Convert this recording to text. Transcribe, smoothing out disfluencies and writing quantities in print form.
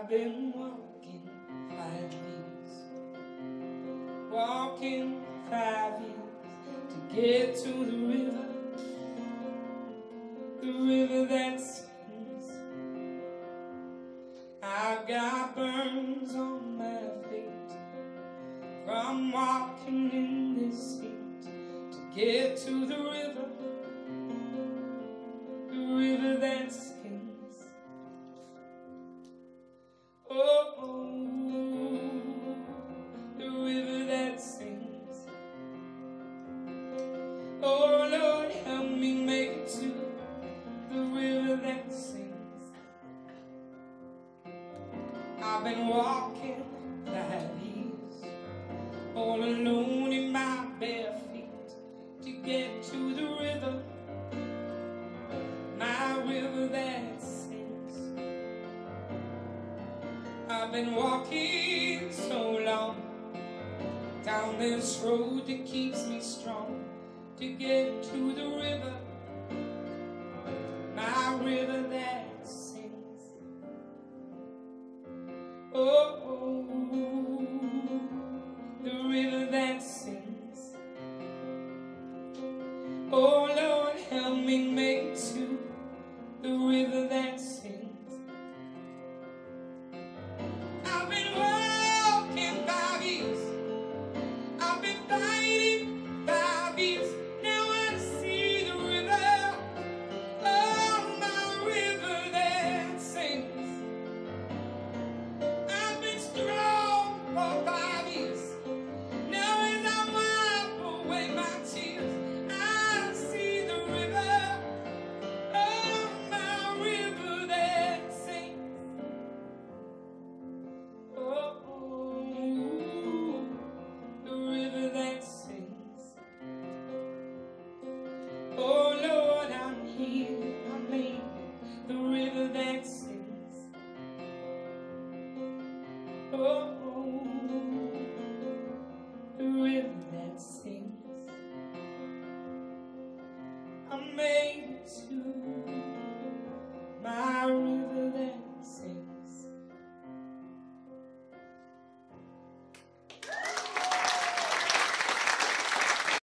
I've been walking 5 years, walking 5 years to get to the river that sings. I've got burns on my feet from walking in this heat to get to the river that sings. Oh, the river that sings. Oh Lord, help me make it to the river that sings. I've been walking 5 years, all alone in my bare feet, to get to the river, my river that sings. I've been walking so long down this road that keeps me strong, to get to the river, my river that sings. Oh, the river that sings. Oh Lord, help me make it to the river that sings. I've been walking 5 years, I've been fighting 5 years. Now I see the river, oh my river that sings. I've been strong for 5 years. Now as I wipe away my tears, I see the river, oh my river that sings. Oh Lord, I'm here, I'm in the river that sings. Oh, the river that sings. I'm made to